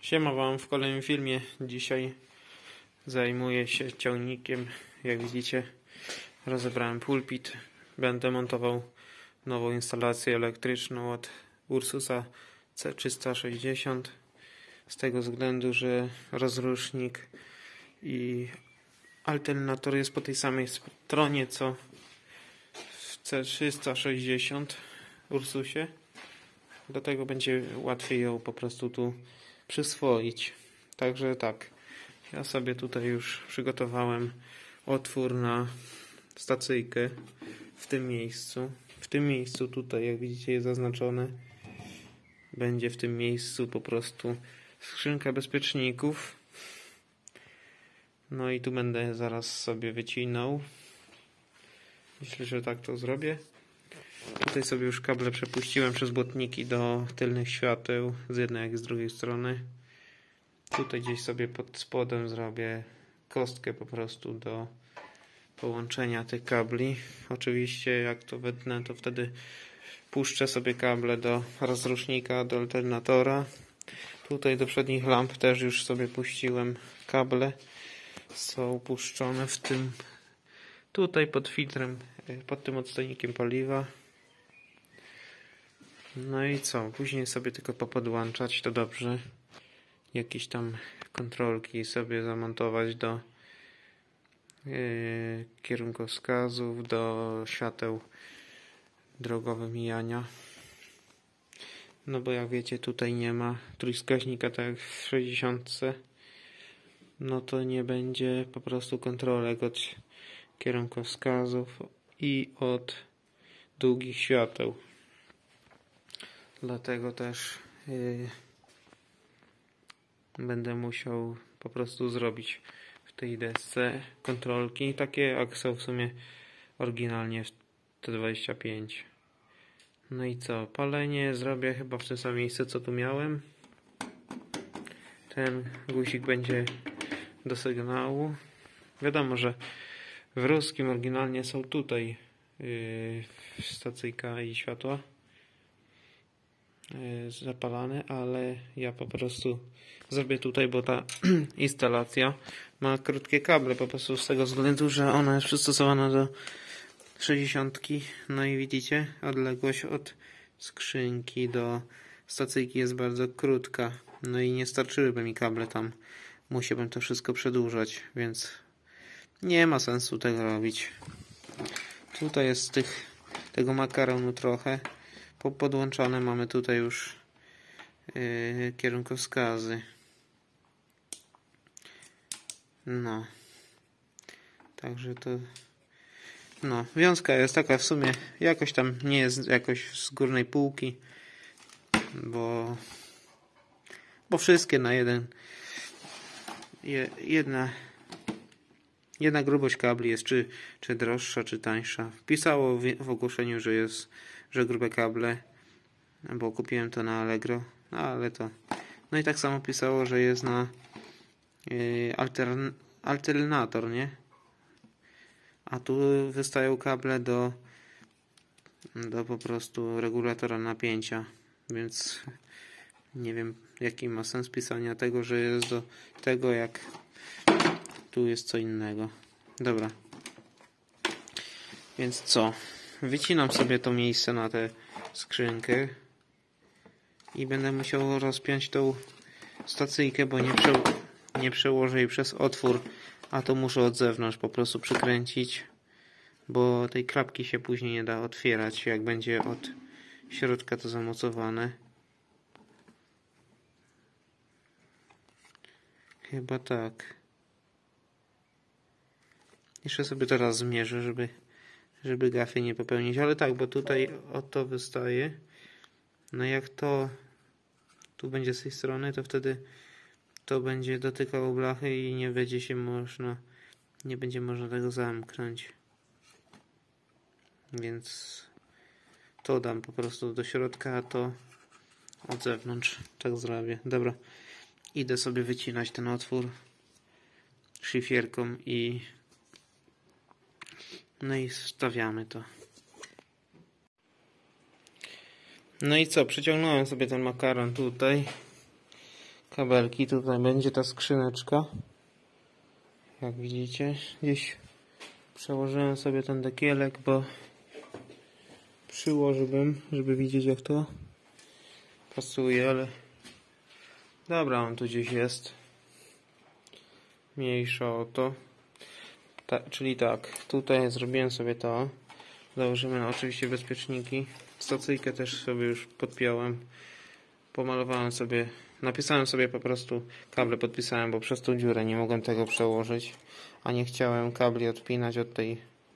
Siema wam, w kolejnym filmie. Dzisiaj zajmuję się ciągnikiem. Jak widzicie, rozebrałem pulpit. Będę montował nową instalację elektryczną od Ursusa C360. Z tego względu, że rozrusznik i alternator jest po tej samej stronie co w C360 Ursusie. Dlatego będzie łatwiej ją po prostu tu przyswoić. Także tak, ja sobie tutaj już przygotowałem otwór na stacyjkę w tym miejscu. W tym miejscu tutaj, jak widzicie, jest zaznaczone. Będzie w tym miejscu po prostu skrzynka bezpieczników. No i tu będę zaraz sobie wycinał. Myślę, że tak to zrobię. Tutaj sobie już kable przepuściłem przez błotniki do tylnych świateł, z jednej jak i z drugiej strony. Tutaj gdzieś sobie pod spodem zrobię kostkę po prostu do połączenia tych kabli. Oczywiście jak to wytnę, to wtedy puszczę sobie kable do rozrusznika, do alternatora. Tutaj do przednich lamp też już sobie puściłem kable. Są puszczone w tym, tutaj pod filtrem, pod tym odstojnikiem paliwa. No i co? Później sobie tylko popodłączać, to dobrze. Jakieś tam kontrolki sobie zamontować do kierunkowskazów, do świateł drogowych mijania. No bo jak wiecie, tutaj nie ma trójwskaźnika tak jak w 60. No to nie będzie po prostu kontrolek od kierunkowskazów i od długich świateł. Dlatego też będę musiał po prostu zrobić w tej desce kontrolki, takie jak są w sumie oryginalnie w T25. No i co? Palenie zrobię chyba w tym samym miejscu, co tu miałem. Ten guzik będzie do sygnału. Wiadomo, że w ruskim oryginalnie są tutaj stacyjka i światła zapalane, ale ja po prostu zrobię tutaj, bo ta instalacja ma krótkie kable, po prostu z tego względu, że ona jest przystosowana do 60. No i widzicie, odległość od skrzynki do stacyjki jest bardzo krótka, no i nie starczyłyby mi kable tam, musiałbym to wszystko przedłużać, więc nie ma sensu tego robić. Tutaj jest tego makaronu trochę podłączone, mamy tutaj już kierunkowskazy. No. Także to... No, wiązka jest taka w sumie, jakoś tam nie jest jakoś z górnej półki, bo wszystkie na jedna grubość kabli jest czy droższa, czy tańsza. Wpisało w ogłoszeniu, że grube kable, bo kupiłem to na Allegro, no ale to... No i tak samo pisało, że jest na alternator, nie? A tu wystają kable do po prostu regulatora napięcia, więc nie wiem jaki ma sens pisania tego, że jest do tego, jak tu jest co innego. Dobra. Więc co? Wycinam sobie to miejsce na tę skrzynkę i będę musiał rozpiąć tą stacyjkę, bo nie przełożę jej przez otwór, a to muszę od zewnątrz po prostu przykręcić, bo tej klapki się później nie da otwierać, jak będzie od środka to zamocowane. Chyba tak. Jeszcze sobie teraz zmierzę, żeby gafy nie popełnić, ale tak, bo tutaj oto wystaje. No jak to tu będzie z tej strony, to wtedy to będzie dotykało blachy i nie będzie można tego zamknąć. Więc to dam po prostu do środka, a to od zewnątrz. Tak zrobię. Dobra. Idę sobie wycinać ten otwór szlifierką i no i wstawiamy to. No i co? Przyciągnąłem sobie ten makaron tutaj. kabelki. Tutaj będzie ta skrzyneczka. Jak widzicie, gdzieś przełożyłem sobie ten dekielek, bo przyłożyłbym, żeby widzieć jak to pasuje, ale dobra, on tu gdzieś jest. Mniejsza o to. Czyli tak, tutaj zrobiłem sobie to. Założymy oczywiście bezpieczniki. Stacyjkę też sobie już podpiąłem. Pomalowałem sobie, napisałem sobie po prostu, kable podpisałem, bo przez tą dziurę nie mogłem tego przełożyć, a nie chciałem kabli odpinać od tej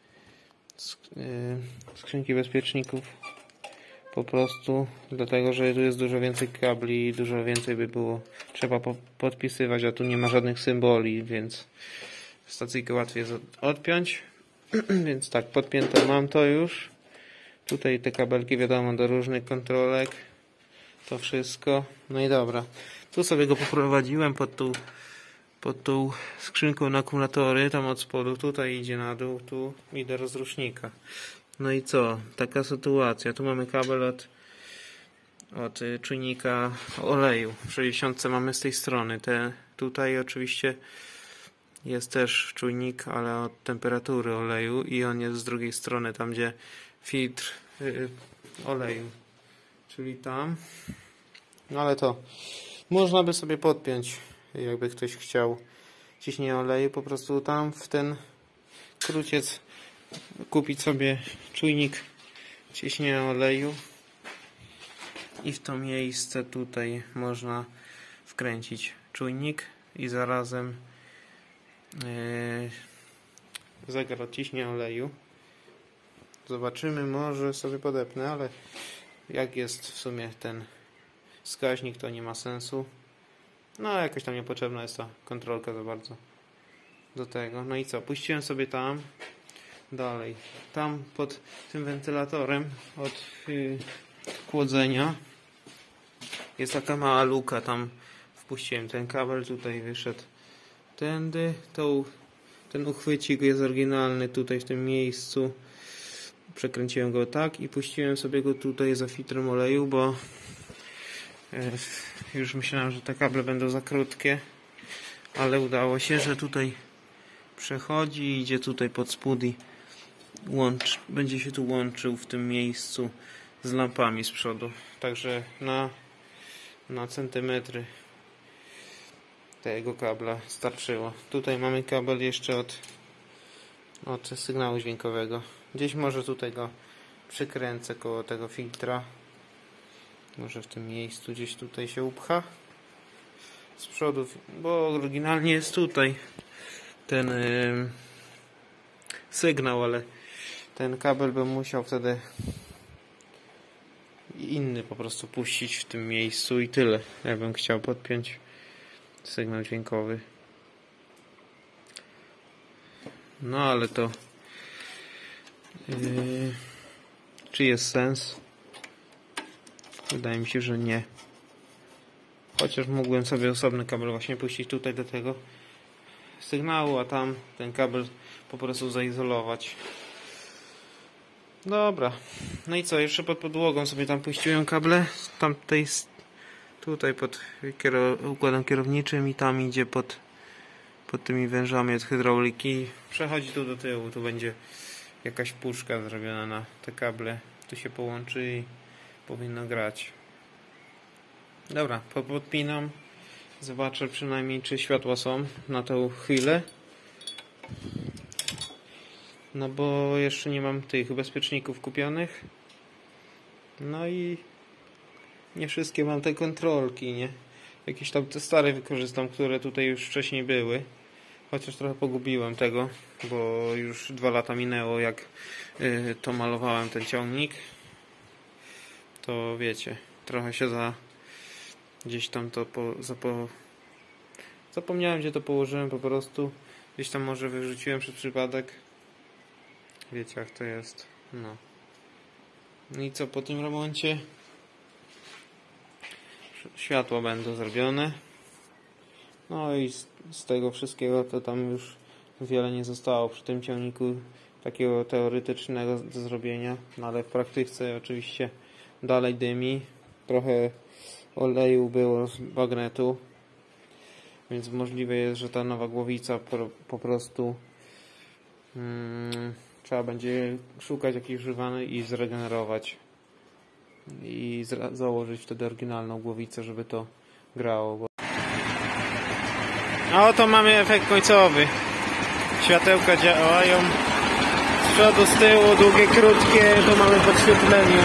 skrzynki bezpieczników. Po prostu dlatego, że tu jest dużo więcej kabli i dużo więcej by było trzeba podpisywać, a tu nie ma żadnych symboli, więc stacyjkę łatwiej jest odpiąć. Więc tak, podpięte mam to już. Tutaj te kabelki wiadomo do różnych kontrolek. To wszystko. No i dobra. Tu sobie go poprowadziłem pod tą skrzynką na akumulatory, tam od spodu. Tutaj idzie na dół, tu i do rozrusznika. No i co? Taka sytuacja. Tu mamy kabel od czujnika oleju. W 60 mamy z tej strony. Tutaj oczywiście jest też czujnik, ale od temperatury oleju i on jest z drugiej strony, tam gdzie filtr oleju. Czyli tam. No ale to można by sobie podpiąć, jakby ktoś chciał ciśnienie oleju, po prostu tam w ten króciec kupić sobie czujnik ciśnienia oleju i w to miejsce tutaj można wkręcić czujnik i zarazem zegar ciśnienia oleju. Zobaczymy, może sobie podepnę, ale jak jest w sumie ten wskaźnik, to nie ma sensu. No jakoś tam niepotrzebna jest ta kontrolka za bardzo do tego. No i co? Puściłem sobie tam dalej. Tam pod tym wentylatorem od chłodzenia jest taka mała luka. Tam wpuściłem ten kabel, tutaj wyszedł tędy. Ten uchwycik jest oryginalny tutaj w tym miejscu. Przekręciłem go tak i puściłem sobie go tutaj za filtrem oleju, bo już myślałem, że te kable będą za krótkie, ale udało się, że tutaj przechodzi i idzie tutaj pod spód i będzie się tu łączył w tym miejscu z lampami z przodu. Także na centymetry tego kabla starczyło. Tutaj mamy kabel jeszcze od sygnału dźwiękowego. Gdzieś może tutaj go przykręcę koło tego filtra. Może w tym miejscu gdzieś tutaj się upcha z przodu, bo oryginalnie jest tutaj ten sygnał, ale ten kabel bym musiał wtedy inny po prostu puścić w tym miejscu i tyle. Ja bym chciał podpiąć sygnał dźwiękowy. No ale to czy jest sens? Wydaje mi się, że nie. Chociaż mógłbym sobie osobny kabel właśnie puścić tutaj do tego sygnału, a tam ten kabel po prostu zaizolować. Dobra. No i co? Jeszcze pod podłogą sobie tam puściłem kable. Tutaj pod układem kierowniczym i tam idzie pod tymi wężami od hydrauliki. Przechodzi tu do tyłu. Tu będzie jakaś puszka zrobiona na te kable. Tu się połączy i powinno grać. Dobra, podpinam. Zobaczę przynajmniej, czy światła są na tą chwilę. No bo jeszcze nie mam tych bezpieczników kupionych. No i nie wszystkie mam te kontrolki, nie? Jakieś tam te stare wykorzystam, które tutaj już wcześniej były. Chociaż trochę pogubiłem tego, bo już 2 lata minęło, jak to malowałem ten ciągnik. To wiecie, trochę się gdzieś tam to zapomniałem, gdzie to położyłem po prostu. Gdzieś tam może wyrzuciłem przez przypadek. Wiecie jak to jest. No. No i co po tym remoncie? Światła będą zrobione. No i z tego wszystkiego to tam już wiele nie zostało przy tym ciągniku takiego teoretycznego do zrobienia. No ale w praktyce oczywiście dalej dymi. Trochę oleju było z bagnetu. Więc możliwe jest, że ta nowa głowica po prostu trzeba będzie szukać jakiejś używanej i zregenerować i założyć wtedy oryginalną głowicę, żeby to grało. A oto mamy efekt końcowy. Światełka działają z przodu, z tyłu, długie, krótkie, to mamy podświetlenie.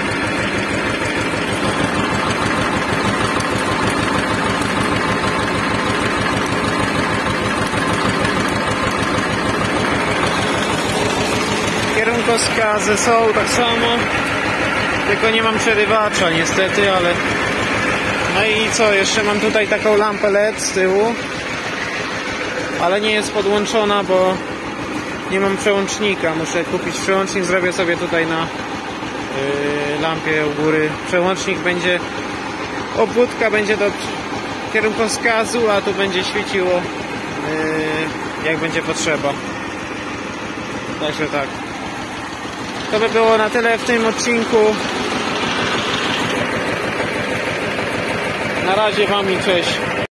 Kierunkowskazy są tak samo, tylko nie mam przerywacza niestety, ale... No i co, jeszcze mam tutaj taką lampę LED z tyłu, ale nie jest podłączona, bo nie mam przełącznika. Muszę kupić przełącznik, zrobię sobie tutaj na lampie u góry. Przełącznik będzie, obwódka będzie do kierunkowskazu, a tu będzie świeciło jak będzie potrzeba. Także tak. To by było na tyle w tym odcinku. Na razie wam i cześć.